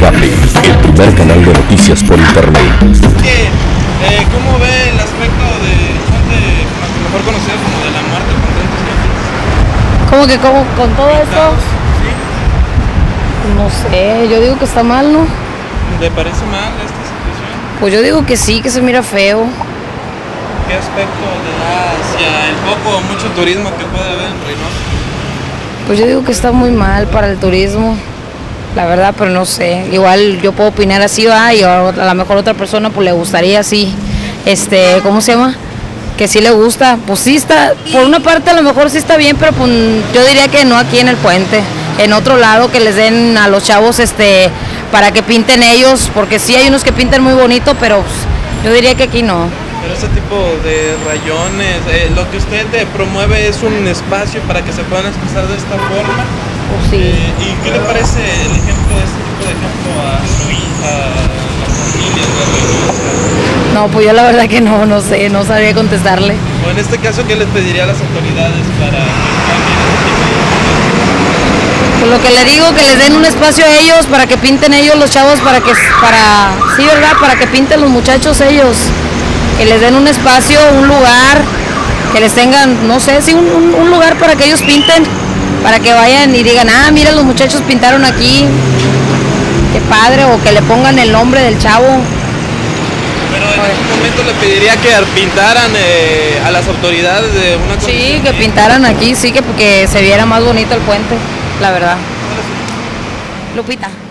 Cable, el primer canal de noticias por internet. ¿Cómo ve el aspecto de gente mejor conocida como de la muerte con tantos niños? ¿Cómo que con todo esto? Sí. No sé, yo digo que está mal, ¿no? ¿Le parece mal esta situación? Pues yo digo que sí, que se mira feo. ¿Qué aspecto le da hacia el poco o mucho turismo que puede haber en Reynosa? Pues yo digo que está muy mal para el turismo, la verdad, pero no sé. Igual yo puedo opinar así, y a lo mejor otra persona pues le gustaría así, ¿cómo se llama? Que sí le gusta. Pues sí está, por una parte a lo mejor sí está bien, pero pues yo diría que no aquí en el puente. En otro lado que les den a los chavos para que pinten ellos, porque sí hay unos que pintan muy bonito, pero pues, yo diría que aquí no. Pero ese tipo de rayones, lo que usted promueve es un espacio para que se puedan expresar de esta forma. Pues sí. ¿Y qué le parece el ejemplo, este tipo de ejemplo a su hija, a las familias de Reynosa? No, pues yo la verdad que no sé, no sabría contestarle. O en este caso, ¿qué les pediría a las autoridades para que cambien este tipo de... Pues lo que le digo, que les den un espacio a ellos para que pinten ellos los chavos, sí, ¿verdad? Para que pinten los muchachos ellos. Que les den un espacio, un lugar, que les tengan, no sé, sí, un lugar para que ellos pinten, para que vayan y digan, mira, los muchachos pintaron aquí, qué padre, o que le pongan el nombre del chavo. Pero en este momento le pediría que pintaran a las autoridades de una condición. Sí, que pintaran aquí, sí, que se viera más bonito el puente, la verdad. Lupita.